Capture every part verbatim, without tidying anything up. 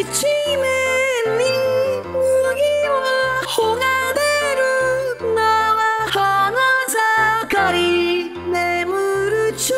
一面に麦は穂が出る菜は花盛り眠る蝶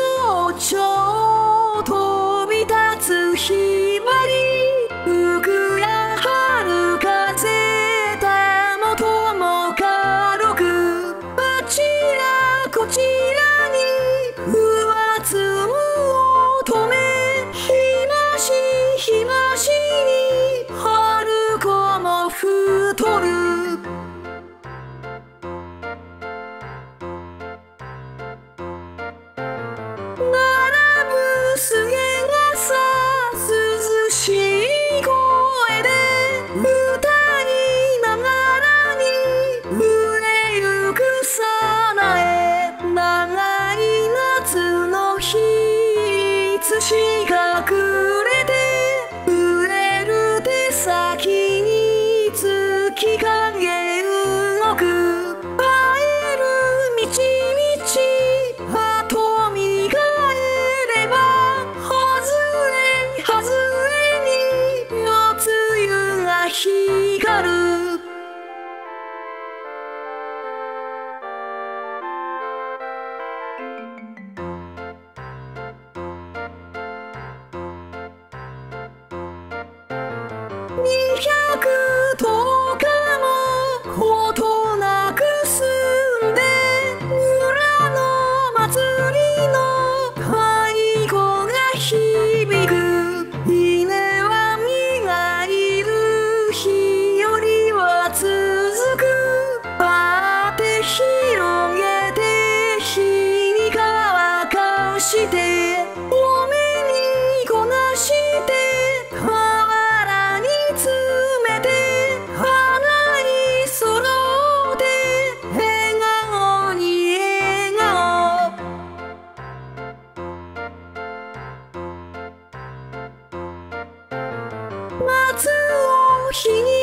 々飛び立つひばり吹くや春風たもとも軽くあちらこちらに上つむ乙女ひましひましに春子も太る並ぶすげがさ涼しい声で歌いながらに売れゆくさなえ長い夏の日いつしか隠れて売れる手先に月影動く会える道々あと見返ればはずれはずれに夜露が光る二百十日もほどなく住んで村の祭りの太鼓が響く稲は実がいる日よりは続くパーテ広げて日に乾かしてお目にこなして河原に詰めて花に揃って笑顔に笑顔松を日に